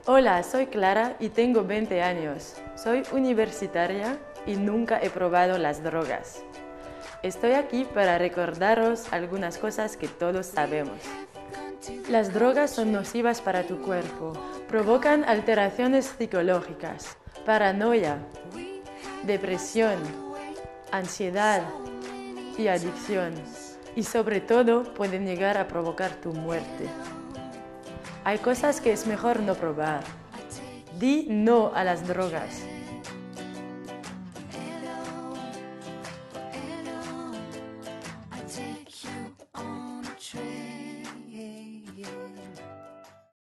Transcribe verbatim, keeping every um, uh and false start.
Hola, soy Clara y tengo veinte años. Soy universitaria y nunca he probado las drogas. Estoy aquí para recordaros algunas cosas que todos sabemos. Las drogas son nocivas para tu cuerpo, provocan alteraciones psicológicas, paranoia, depresión, ansiedad y adicción, y sobre todo pueden llegar a provocar tu muerte. Hay cosas que es mejor no probar. Di no a las drogas.